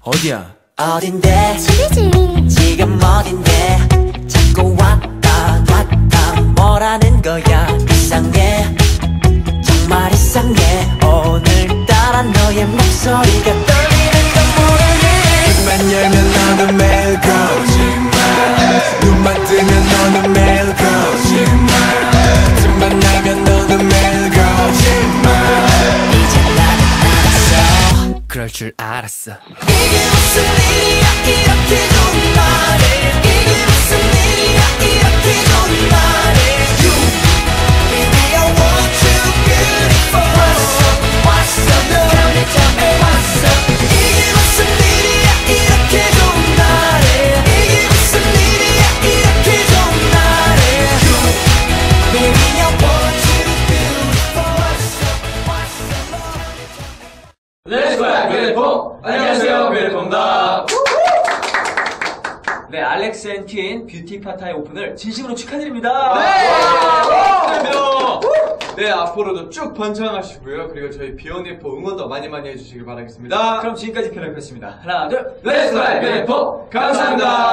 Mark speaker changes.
Speaker 1: 어디야?
Speaker 2: 어딘데?
Speaker 3: 집이지.
Speaker 2: 지금 어딘데? 자꾸 왔다 갔다 뭐라는 거야? 이상해, 정말 이상해. 오늘따라 너의 목소리가 떨리는 건 모르니.
Speaker 1: 입만 열면 너는 매일 거짓말, 눈만 뜨면 너는 매일 거짓말, 틈만 나면 너는 매일 거짓말.
Speaker 2: 이제 나는 알았어.
Speaker 1: 그럴 줄 알았어.
Speaker 2: 이게 무슨 일이야 이렇게 좋은 날에. 이게 무슨 일이야 이렇게 좋은 날에. You, baby I want you beautiful. What's up, what's up, tell me what's up. 이게 무슨 일이야 이렇게 좋은 날에. 이게 무슨 일이야 이렇게 좋은 날에. You, baby I want you beautiful. What's up, what's up.
Speaker 4: 렛츠고 뷰티폼! 안녕하세요, 뷰티폼입니다. 네, 알렉스 앤 퀸 뷰티 파타의 오픈을 진심으로 축하드립니다.
Speaker 5: 네, 앞으로도 쭉 번창하시고요. 그리고 저희 비오니포 응원도 많이 많이 해주시길 바라겠습니다.
Speaker 4: 그럼 지금까지 뷰티폼이었습니다. 하나, 둘,
Speaker 5: 렛츠고 뷰티폼! 감사합니다.